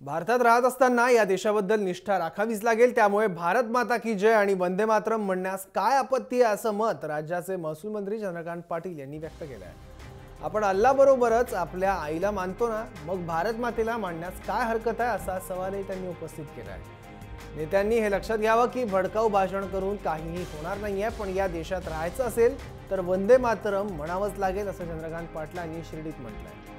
भारतात राहत असताना या देशाबद्दल निष्ठा राखावीच लागेल। त्यामुळे भारत माता की जय आणि वंदे मातरम म्हणण्यास काय आपत्ती आहे, असं मत राज्याचे महसूल मंत्री चंद्रकांत पाटील यांनी व्यक्त केलं आहे। आपण अल्लाबरोबरच आपल्या आईला मानतो ना, मग भारत मातेला मानण्यास काय हरकत आहे, असा सवालही त्यांनी उपस्थित केला आहे। नेत्यांनी हे लक्षात घ्यावं की भडकाऊ भाषण करून काहीही होणार नाहीये, पण या देशात राहायचं असेल तर वंदे मातरम म्हणावंच लागेल, असं चंद्रकांत पाटलांनी शिर्डीत म्हटलंय।